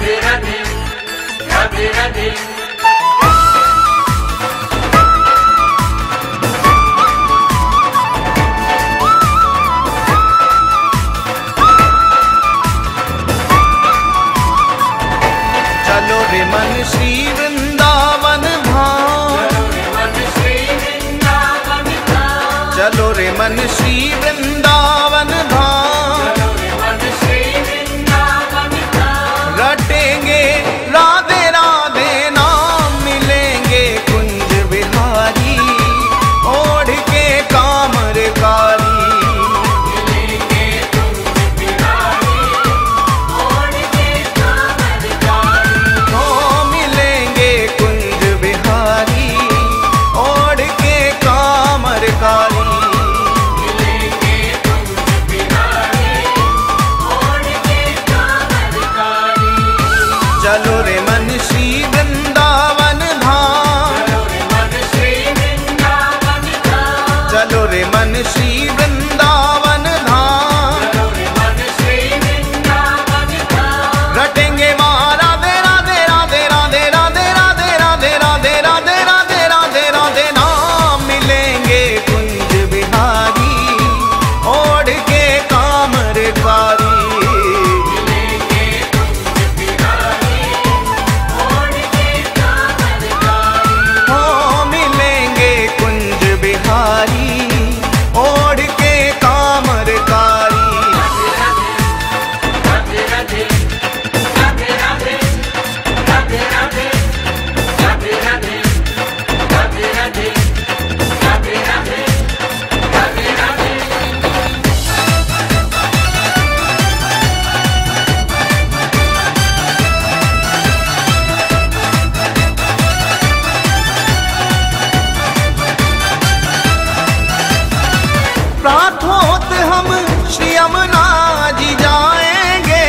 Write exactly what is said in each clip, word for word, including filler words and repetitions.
राधे राधे राधे राधे। चलो रे मन श्री वृंदावन धाम, चलो रे मन श्री वृंदावन धाम, रटेंगे राधे राधे नाम, मिलेंगे कुंज बिहारी ओढ़ के कामर कारी। चलो रे मन श्री वृंदावन धाम, चलो रे मन श्री वृंदावन धाम, रटेंगे वहाँ राधे राधे राधे राधे राधे राधे राधे राधे राधे राधे राधे राधे नाम, मिलेंगे कुंज बिहारी ओढ़ के कामर कारी। ओढ़ के कामर कारी। प्रातोत हम श्री यमुना जी जाएंगे,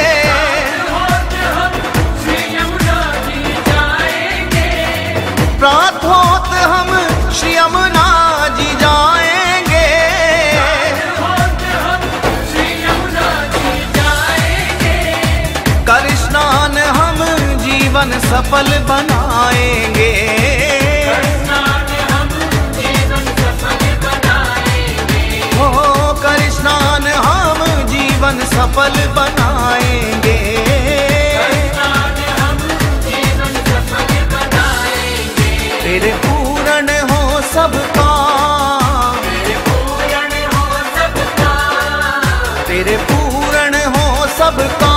प्रातोत हम श्री यमुना जी जाएंगे, कर स्नान हम जीवन सफल बनाएंगे, कर स्नान हम जीवन सफल बनाएंगे। तेरे पूर्ण हो सबका, तेरे पूर्ण हो सबका,